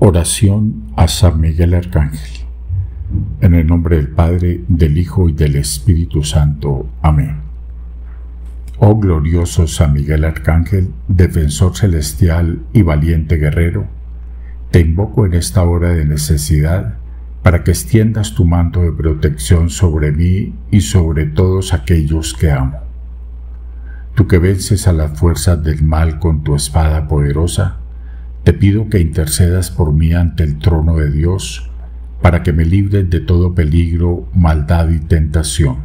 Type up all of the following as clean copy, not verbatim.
Oración a San Miguel Arcángel. En el nombre del Padre, del Hijo y del Espíritu Santo. Amén. Oh glorioso San Miguel Arcángel, defensor celestial y valiente guerrero, te invoco en esta hora de necesidad para que extiendas tu manto de protección sobre mí y sobre todos aquellos que amo. Tú que vences a las fuerzas del mal con tu espada poderosa, te pido que intercedas por mí ante el trono de Dios, para que me libres de todo peligro, maldad y tentación.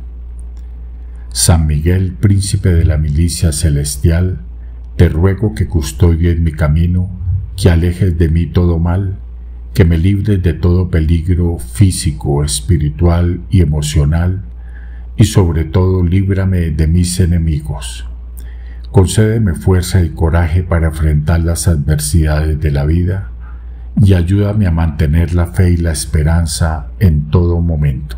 San Miguel, príncipe de la milicia celestial, te ruego que custodies mi camino, que alejes de mí todo mal, que me libres de todo peligro físico, espiritual y emocional, y sobre todo líbrame de mis enemigos. Concédeme fuerza y coraje para enfrentar las adversidades de la vida y ayúdame a mantener la fe y la esperanza en todo momento.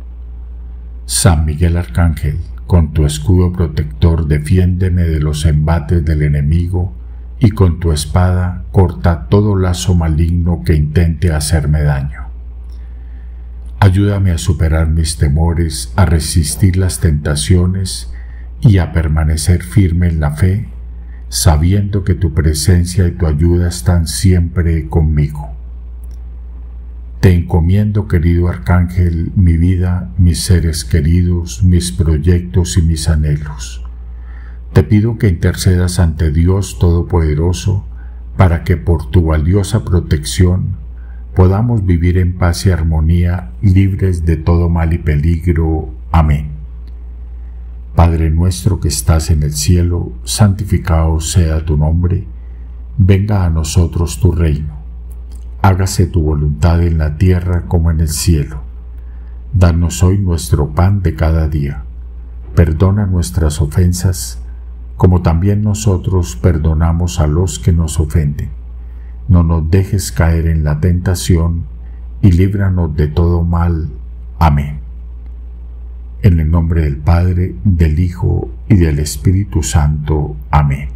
San Miguel Arcángel, con tu escudo protector defiéndeme de los embates del enemigo y con tu espada corta todo lazo maligno que intente hacerme daño. Ayúdame a superar mis temores, a resistir las tentaciones y a permanecer firme en la fe, sabiendo que tu presencia y tu ayuda están siempre conmigo. Te encomiendo, querido Arcángel, mi vida, mis seres queridos, mis proyectos y mis anhelos. Te pido que intercedas ante Dios Todopoderoso para que por tu valiosa protección podamos vivir en paz y armonía, libres de todo mal y peligro. Amén. Padre nuestro que estás en el cielo, santificado sea tu nombre. Venga a nosotros tu reino. Hágase tu voluntad en la tierra como en el cielo. Danos hoy nuestro pan de cada día. Perdona nuestras ofensas, como también nosotros perdonamos a los que nos ofenden. No nos dejes caer en la tentación, y líbranos de todo mal. Amén. En el nombre del Padre, del Hijo y del Espíritu Santo. Amén.